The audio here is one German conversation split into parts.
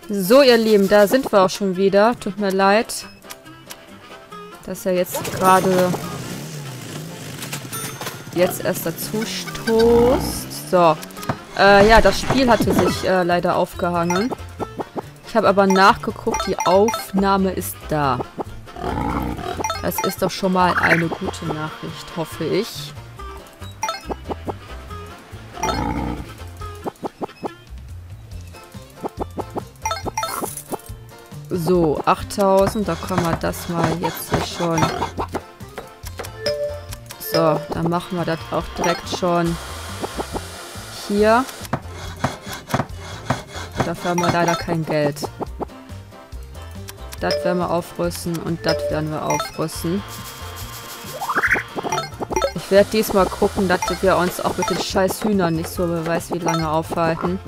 So, ihr Lieben, da sind wir auch schon wieder. Tut mir leid, dass er jetzt gerade erst dazu stoßt. So. Ja, das Spiel hatte sich leider aufgehangen. Ich habe aber nachgeguckt, die Aufnahme ist da. Das ist doch schon mal eine gute Nachricht, hoffe ich. So, 8000, da können wir das mal jetzt hier schon. So, dann machen wir das auch direkt schon hier. Dafür haben wir leider kein Geld. Das werden wir aufrüsten und das werden wir aufrüsten. Ich werde diesmal gucken, dass wir uns auch mit den scheiß Hühnern nicht so wer weiß wie lange aufhalten.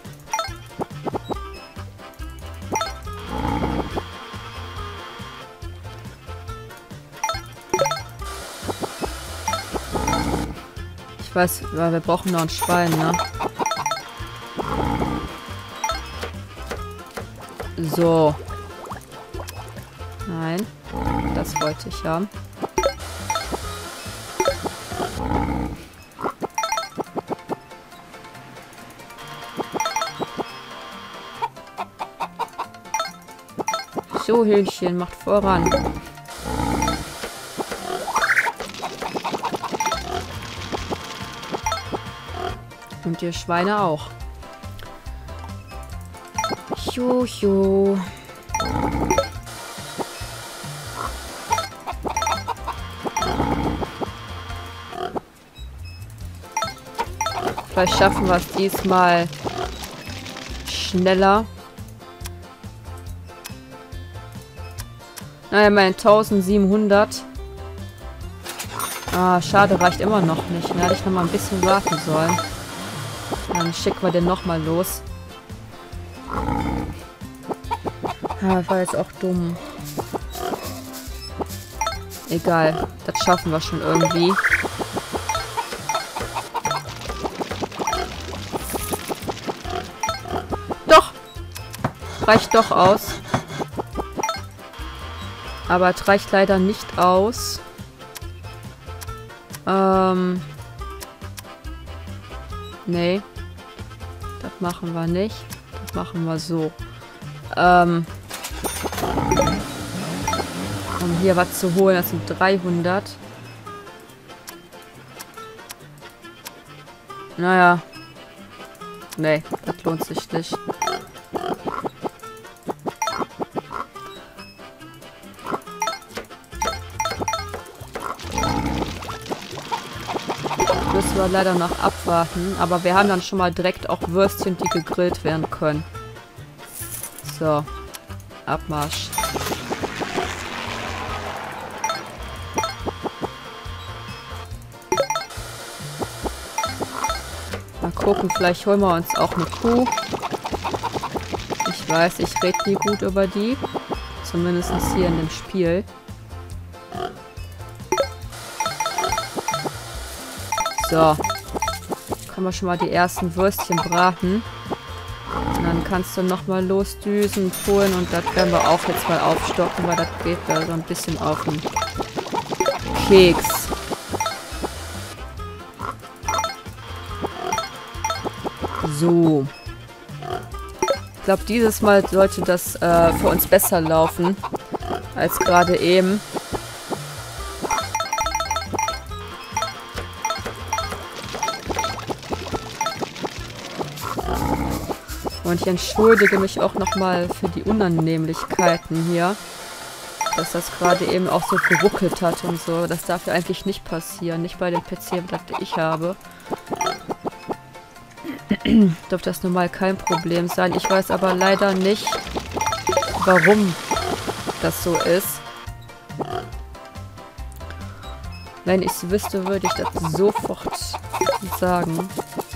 Ich weiß, weil wir brauchen noch ein Schwein, ne? So. Nein. Das wollte ich haben. So, Hühnchen, macht voran. Und ihr Schweine auch. Jojo. Vielleicht schaffen wir es diesmal schneller. Naja, mein 1700. Ah, schade, reicht immer noch nicht. Da hätte ich noch mal ein bisschen warten sollen. Dann schicken wir den nochmal los. Ah, war jetzt auch dumm. Egal, das schaffen wir schon irgendwie. Doch! Reicht doch aus. Aber es reicht leider nicht aus. Nee. Das machen wir nicht. Das machen wir so. Um hier was zu holen, das sind 300. Naja. Nee, das lohnt sich nicht. Müssen wir leider noch abwarten. Aber wir haben dann schon mal direkt auch Würstchen, die gegrillt werden können. So. Abmarsch. Mal gucken, vielleicht holen wir uns auch eine Kuh. Ich weiß, ich rede nie gut über die. Zumindest hier in dem Spiel. So. Können wir schon mal die ersten Würstchen braten. Und dann kannst du nochmal losdüsen, holen und das werden wir auch jetzt mal aufstocken, weil das geht da so ein bisschen auf den Keks. So. Ich glaube, dieses Mal sollte das für uns besser laufen als gerade eben. Und ich entschuldige mich auch nochmal für die Unannehmlichkeiten hier. Dass das gerade eben auch so geruckelt hat und so. Das darf ja eigentlich nicht passieren. Nicht bei dem PC, das ich habe. Dürfte das normal kein Problem sein. Ich weiß aber leider nicht, warum das so ist. Wenn ich es wüsste, würde ich das sofort sagen.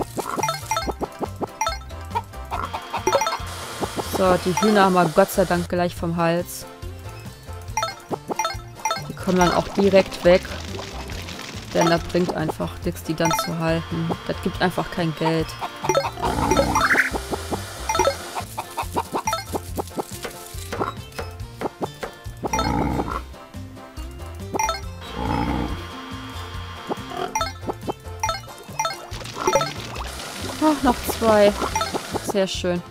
So, die Hühner haben wir Gott sei Dank gleich vom Hals. Die kommen dann auch direkt weg. Denn das bringt einfach nichts, die dann zu halten. Das gibt einfach kein Geld. 2. Sehr schön.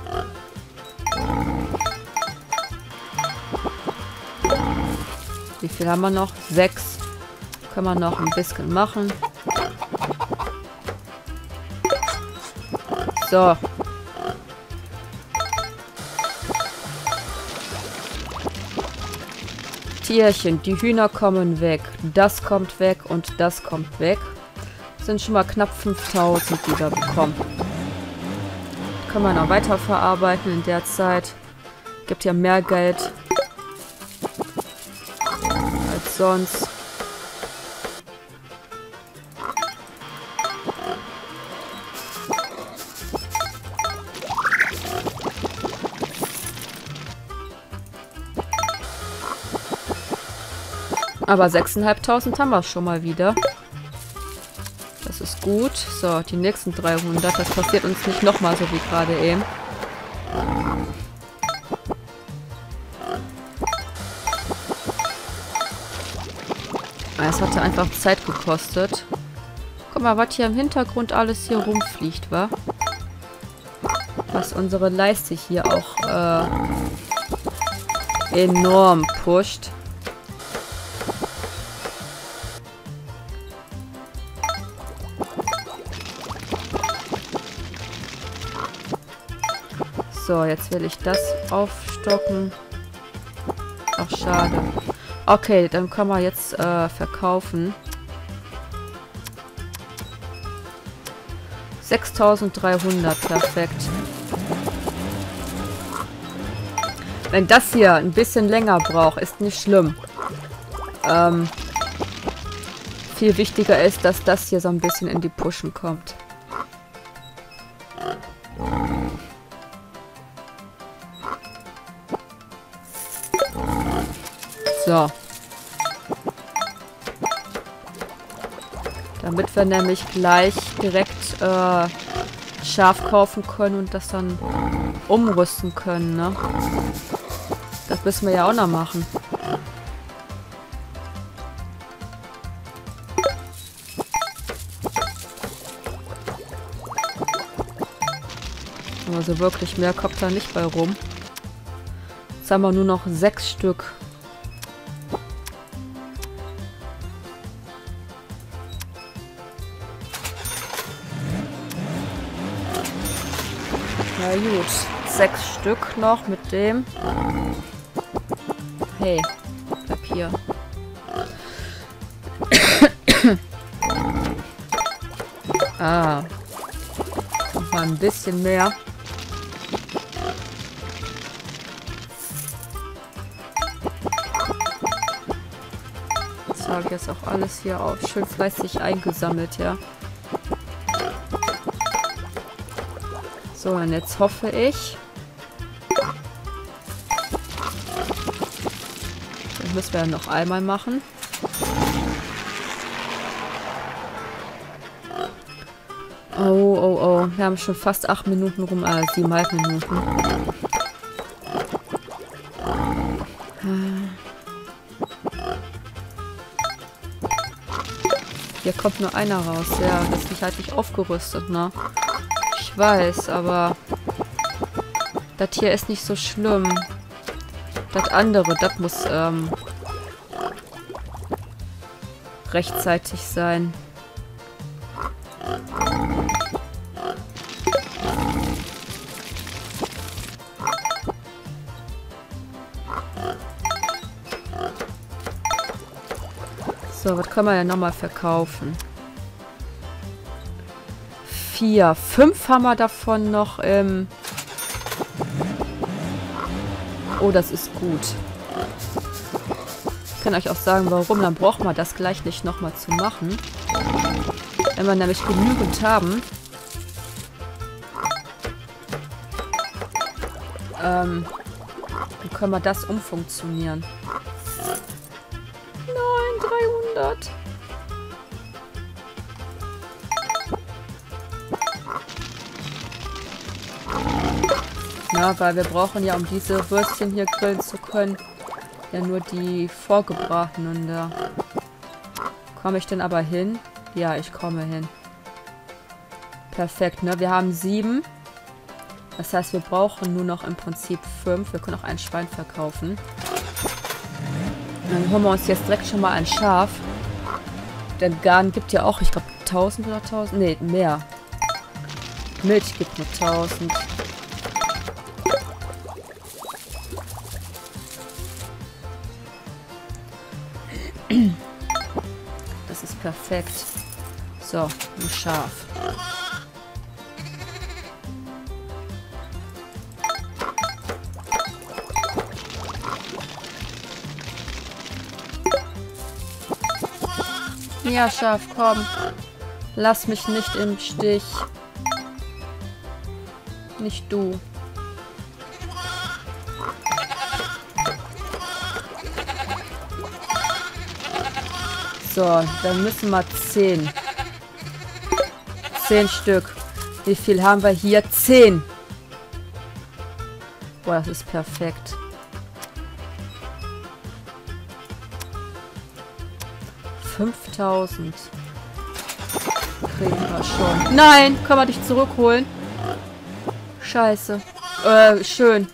Wie viel haben wir noch? 6. Können wir noch ein bisschen machen. So. Tierchen, die Hühner kommen weg. Das kommt weg und das kommt weg. Das sind schon mal knapp 5000, die wir bekommen. Können wir noch weiter verarbeiten in der Zeit. Gibt ja mehr Geld als sonst. Aber 6.500 haben wir schon mal wieder. Das ist gut. So, die nächsten 300. Das passiert uns nicht nochmal so wie gerade eben. Es hatte einfach Zeit gekostet. Guck mal, was hier im Hintergrund alles hier rumfliegt, wa? Was unsere Leiste hier auch enorm pusht. So, jetzt will ich das aufstocken. Ach, schade. Okay, dann können wir jetzt verkaufen. 6.300, perfekt. Wenn das hier ein bisschen länger braucht, ist nicht schlimm. Viel wichtiger ist, dass das hier so ein bisschen in die Pushen kommt. So. Damit wir nämlich gleich direkt Schaf kaufen können und das dann umrüsten können, ne? Das müssen wir ja auch noch machen. Also wirklich mehr kommt da nicht bei rum. Jetzt haben wir nur noch 6 Stück. Na gut, 6 Stück noch mit dem. Hey, bleib hier. Ah, noch mal ein bisschen mehr. Das habe ich jetzt auch alles hier auf schön fleißig eingesammelt, ja. So, und jetzt hoffe ich. Das müssen wir ja noch einmal machen. Oh, oh, oh. Wir haben schon fast 8 Minuten rum, 7,5 Minuten. Hier kommt nur einer raus. Ja, das ist halt nicht aufgerüstet, ne? Ich weiß, aber das hier ist nicht so schlimm. Das andere, das muss rechtzeitig sein. So, was können wir ja nochmal verkaufen? 4. 5 haben wir davon noch im... Oh, das ist gut. Ich kann euch auch sagen, warum. Dann brauchen wir das gleich nicht nochmal zu machen. Wenn wir nämlich genügend haben. Dann können wir das umfunktionieren. Nein, 300. Ja, weil wir brauchen ja, um diese Würstchen hier grillen zu können, ja nur die vorgebratenen da. Komme ich denn aber hin? Ja, ich komme hin. Perfekt, ne? Wir haben 7. Das heißt, wir brauchen nur noch im Prinzip 5. Wir können auch ein Schwein verkaufen. Dann holen wir uns jetzt direkt schon mal ein Schaf. Der Garn gibt ja auch, ich glaube, 1000 oder 1000. Ne, mehr. Milch gibt nur 1000. Das ist perfekt. So, ein Schaf. Ja, Schaf, komm. Lass mich nicht im Stich. Nicht du. So, dann müssen wir 10. 10 Stück. Wie viel haben wir hier? 10. Boah, das ist perfekt. $5000. Kriegen wir schon. Nein, können wir dich zurückholen? Scheiße. Schön.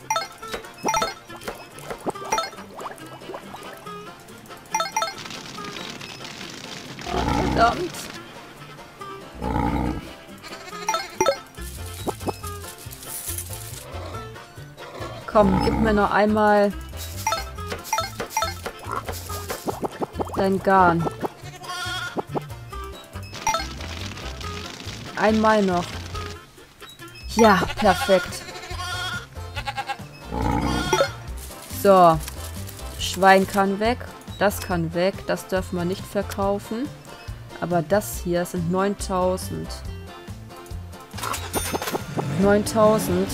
Verdammt. Komm, gib mir noch einmal dein Garn. Einmal noch. Ja, perfekt. So. Schwein kann weg. Das kann weg. Das dürfen wir nicht verkaufen. Aber das hier sind 9000. 9000.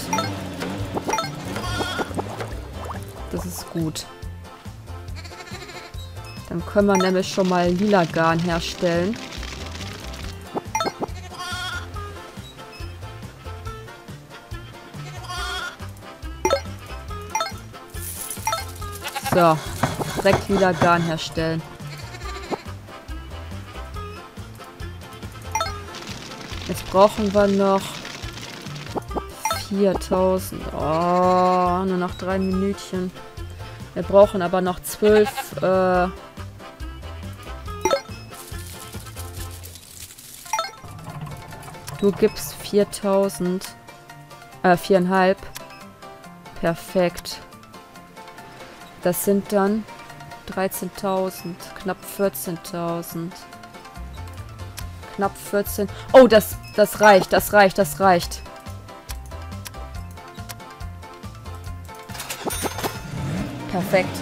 Das ist gut. Dann können wir nämlich schon mal lila Garn herstellen. So, direkt lila Garn herstellen. Jetzt brauchen wir noch 4000. Oh, nur noch 3 Minütchen. Wir brauchen aber noch 12. Du gibst 4000. 4,5. Perfekt. Das sind dann 13.000. Knapp 14.000. Knapp 14. Oh, das reicht. Das reicht. Das reicht. Perfekt.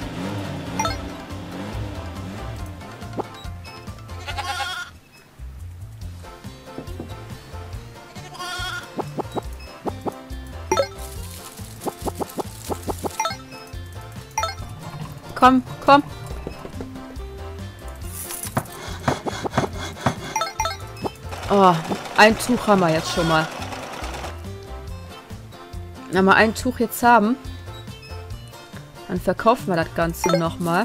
Komm, komm. Oh, ein Tuch haben wir jetzt schon mal. Wenn wir ein Tuch jetzt haben, dann verkaufen wir das Ganze nochmal.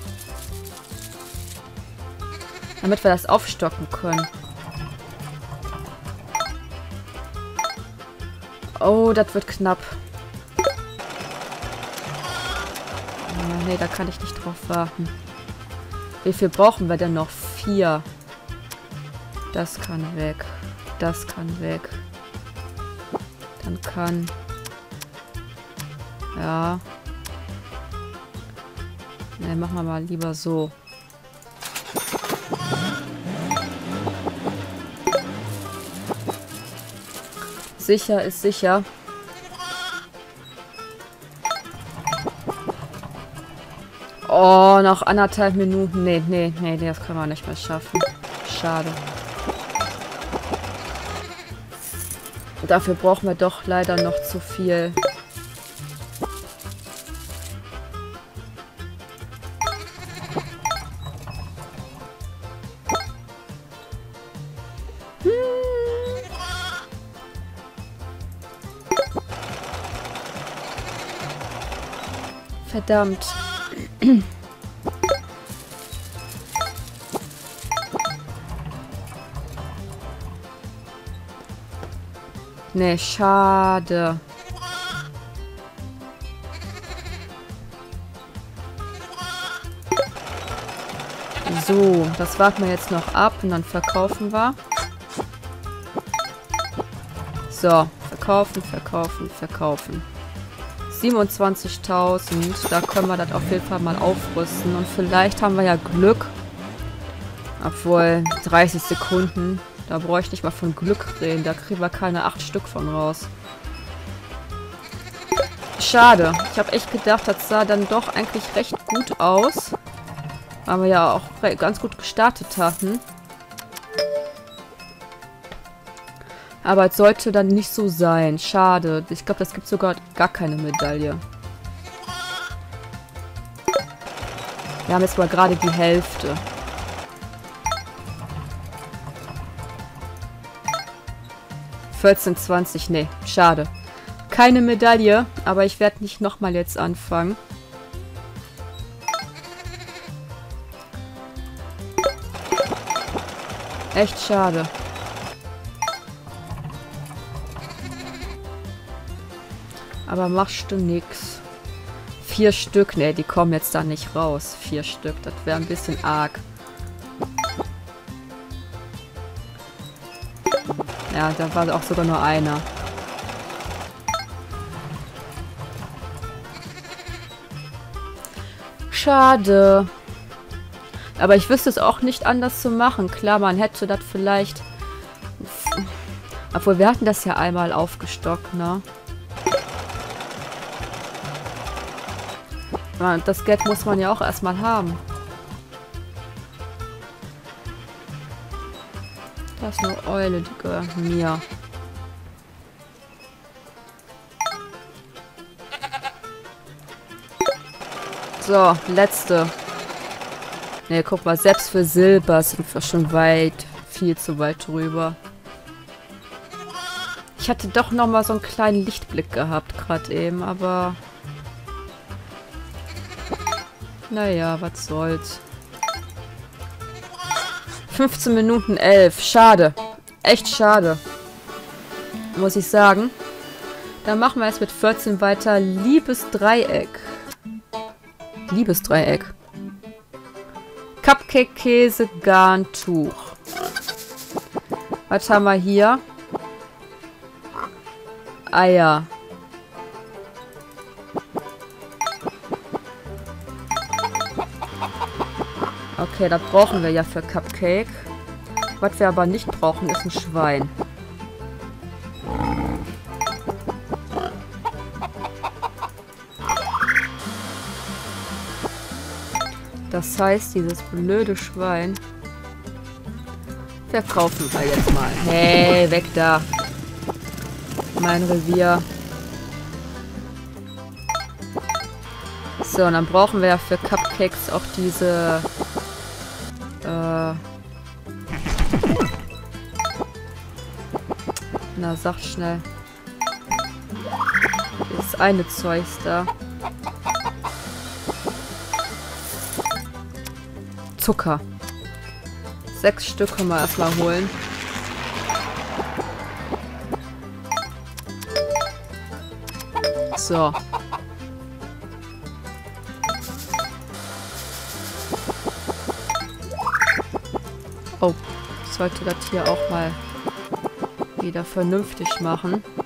Damit wir das aufstocken können. Oh, das wird knapp. Nee, da kann ich nicht drauf warten. Wie viel brauchen wir denn noch? 4. Das kann weg. Das kann weg. Dann kann... Ja. Ne, machen wir mal lieber so. Sicher ist sicher. Oh, noch 1,5 Minuten. Nee, das können wir nicht mehr schaffen. Schade. Dafür brauchen wir doch leider noch zu viel. Verdammt. Nee, schade. So, das warten wir jetzt noch ab und dann verkaufen wir. So, verkaufen, verkaufen, verkaufen. 27.000, da können wir das auf jeden Fall mal aufrüsten. Und vielleicht haben wir ja Glück. Obwohl, 30 Sekunden, da brauche ich nicht mal von Glück reden. Da kriegen wir keine 8 Stück von raus. Schade. Ich habe echt gedacht, das sah dann doch eigentlich recht gut aus. Weil wir ja auch ganz gut gestartet hatten. Aber es sollte dann nicht so sein. Schade. Ich glaube, das gibt sogar gar keine Medaille. Wir haben jetzt mal gerade die Hälfte. $14, 20, nee, schade. Keine Medaille, aber ich werde nicht nochmal jetzt anfangen. Echt schade. Aber machst du nix. 4 Stück, ne, die kommen jetzt da nicht raus. 4 Stück, das wäre ein bisschen arg. Ja, da war auch sogar nur einer. Schade. Aber ich wüsste es auch nicht anders zu machen. Klar, man hätte das vielleicht... Obwohl, wir hatten das ja einmal aufgestockt, ne? Das Geld muss man ja auch erstmal haben. Da ist eine Eule, die gehört mir. So, letzte. Ne, guck mal, selbst für Silber sind wir schon viel zu weit drüber. Ich hatte doch noch mal so einen kleinen Lichtblick gehabt, gerade eben, aber... Naja, was soll's. 15 Minuten 11. Schade. Echt schade. Muss ich sagen. Dann machen wir jetzt mit 14 weiter. Liebesdreieck. Liebesdreieck. Cupcake, Käse, Garntuch. Was haben wir hier? Eier. Okay, das brauchen wir ja für Cupcake. Was wir aber nicht brauchen, ist ein Schwein. Das heißt, dieses blöde Schwein verkaufen wir jetzt mal. Hey, weg da. Mein Revier. So, und dann brauchen wir ja für Cupcakes auch diese... Na, sag schnell. Das eine Zeugs da. Zucker. 6 Stück können wir erstmal holen. So. Oh, ich sollte das hier auch mal wieder vernünftig machen.